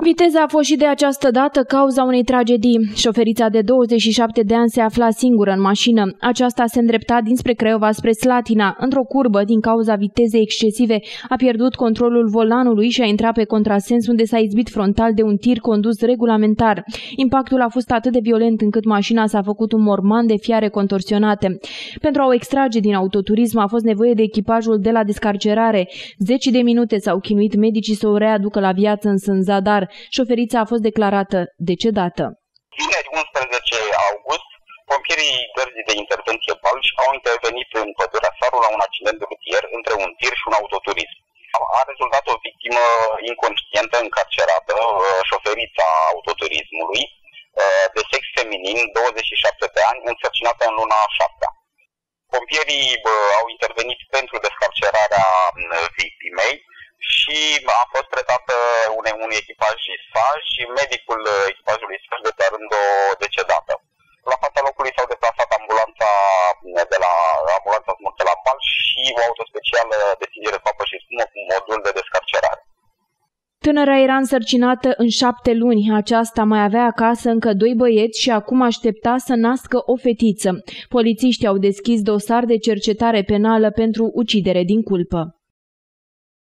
Viteza a fost și de această dată cauza unei tragedii. Șoferița de 27 de ani se afla singură în mașină. Aceasta se îndrepta dinspre Craiova spre Slatina. Într-o curbă, din cauza vitezei excesive, a pierdut controlul volanului și a intrat pe contrasens, unde s-a izbit frontal de un tir condus regulamentar. Impactul a fost atât de violent încât mașina s-a făcut un morman de fiare contorsionate. Pentru a o extrage din autoturism a fost nevoie de echipajul de la descarcerare. 10 de minute s-au chinuit medicii să o readucă la viață, însă în zadar. Șoferița a fost declarată decedată. Vineri 11 august, pompierii Gărzii de Intervenție Balș au intervenit în pădurea Saru la un accident rutier între un tir și un autoturism. A rezultat o victimă inconștientă, încarcerată, șoferița autoturismului, de sex feminin, 27 de ani, însărcinată în luna a 7-a. Pompierii au intervenit pentru descarcerarea victimei și a fost predată unui echipaj ISFA și medicul echipajului ISFA declarând-o decedată. La fața locului s-au deplasat ambulanța smurtă la Balș și o autospecială de stingere cu apă și spumă cu modul de descarcerare. Tânăra era însărcinată în 7 luni. Aceasta mai avea acasă încă 2 băieți și acum aștepta să nască o fetiță. Polițiștii au deschis dosar de cercetare penală pentru ucidere din culpă.